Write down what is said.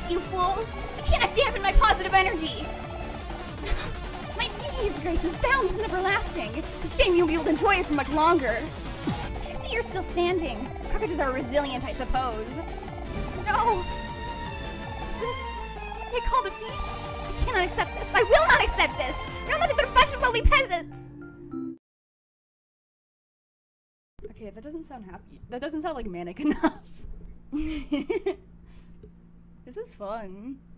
this, you fools! You cannot dampen my positive energy! My beauty of grace is boundless and everlasting. It's a shame you won't be able to enjoy it for much longer. I see you're still standing. Cockroaches are resilient, I suppose. No! Is this what they call defeat? I cannot accept this. I will not accept this! You're nothing but a bunch of lowly peasants! Okay, that doesn't sound happy. That doesn't sound like manic enough. This is fun.